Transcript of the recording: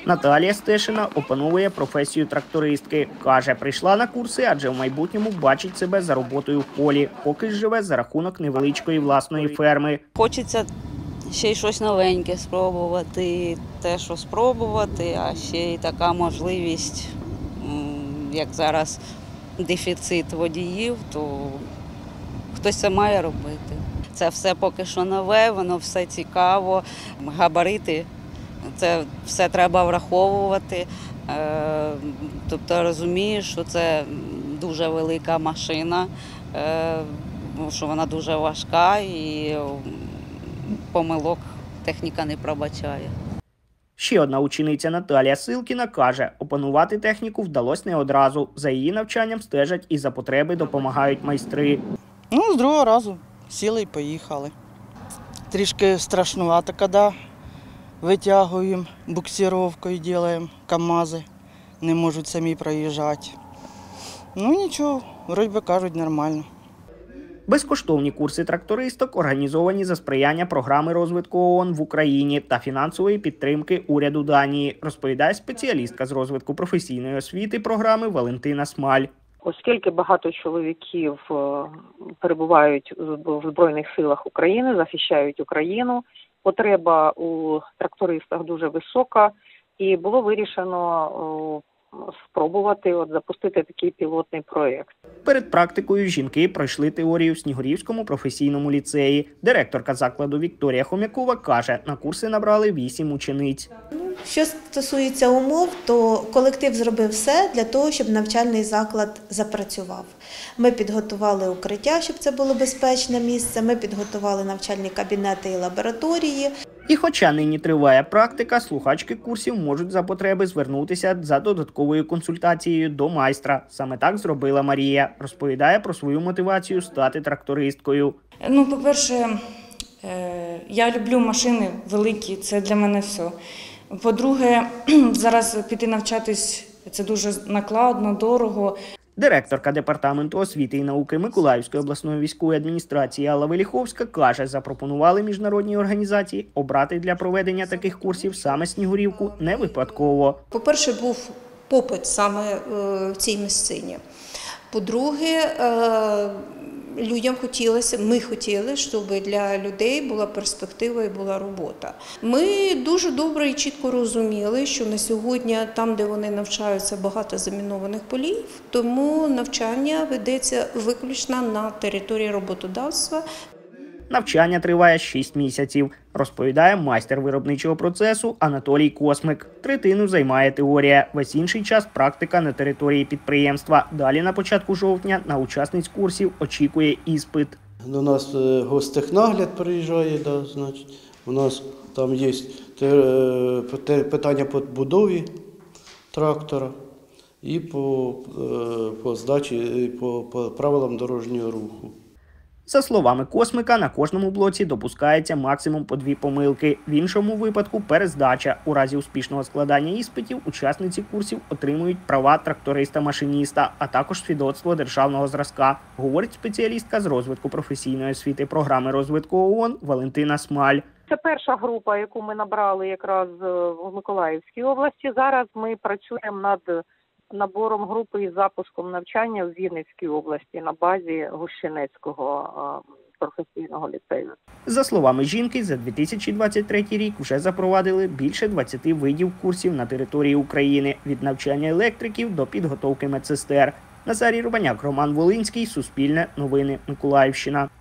Наталія Стешина опановує професію трактористки. Каже, прийшла на курси, адже в майбутньому бачить себе за роботою в полі, поки ж живе за рахунок невеличкої власної ферми. Хочеться ще й щось новеньке спробувати, те, що спробувати, а ще й така можливість, як зараз дефіцит водіїв, то хтось це має робити. Це все поки що нове, воно все цікаво, габарити. Це все треба враховувати, тобто розумієш, що це дуже велика машина, що вона дуже важка і помилок техніка не пробачає. Ще одна учениця Наталія Силкіна каже, опанувати техніку вдалося не одразу. За її навчанням стежать і за потреби допомагають майстри. З другого разу сіли і поїхали. Трішки страшнувато, коли витягуємо, буксировкою робимо, КАМАЗи не можуть самі проїжджати. Нічого, вроді би кажуть, нормально. Безкоштовні курси трактористок організовані за сприяння програми розвитку ООН в Україні та фінансової підтримки уряду Данії, розповідає спеціалістка з розвитку професійної освіти програми Валентина Смаль. Оскільки багато чоловіків перебувають в Збройних силах України, захищають Україну, потреба у трактористах дуже висока, і було вирішено спробувати запустити такий пілотний проєкт. Перед практикою жінки пройшли теорію в Снігурівському професійному ліцеї. Директорка закладу Вікторія Хомякова каже, на курси набрали 8 учениць. Що стосується умов, то колектив зробив все для того, щоб навчальний заклад запрацював. Ми підготували укриття, щоб це було безпечне місце, ми підготували навчальні кабінети і лабораторії. І хоча нині триває практика, слухачки курсів можуть за потреби звернутися за додатковою консультацією до майстра. Саме так зробила Марія. Розповідає про свою мотивацію стати трактористкою. По-перше, я люблю машини великі, це для мене все. По-друге, зараз піти навчатись – це дуже накладно, дорого. Директорка Департаменту освіти і науки Миколаївської обласної військової адміністрації Алла Веліховська каже, запропонували міжнародній організації обрати для проведення таких курсів саме Снігурівку не випадково. По-перше, був попит саме в цій місцині. По-друге, людям хотілося, ми хотіли, щоб для людей була перспектива і була робота. Ми дуже добре і чітко розуміли, що на сьогодні там, де вони навчаються, багато замінованих полів, тому навчання ведеться виключно на території роботодавства. Навчання триває 6 місяців, розповідає майстер виробничого процесу Анатолій Космик. Третину займає теорія, весь інший час практика на території підприємства. Далі на початку жовтня на учасниць курсів очікує іспит. До нас гостехнагляд приїжджає, у нас там є питання по будові трактора і по здачі, по правилам дорожнього руху. За словами Космика, на кожному блоці допускається максимум по 2 помилки. В іншому випадку – перездача. У разі успішного складання іспитів учасниці курсів отримують права тракториста-машиніста, а також свідоцтво державного зразка, говорить спеціалістка з розвитку професійної освіти програми розвитку ООН Валентина Смаль. Це перша група, яку ми набрали якраз в Миколаївській області. Зараз ми працюємо над набором групи і запуском навчання в Вінницькій області на базі Гущенецького професійного ліцею. За словами жінки, за 2023 рік вже запровадили більше 20 видів курсів на території України – від навчання електриків до підготовки медсестер. Назарій Рубаняк, Роман Волинський, Суспільне новини, Миколаївщина.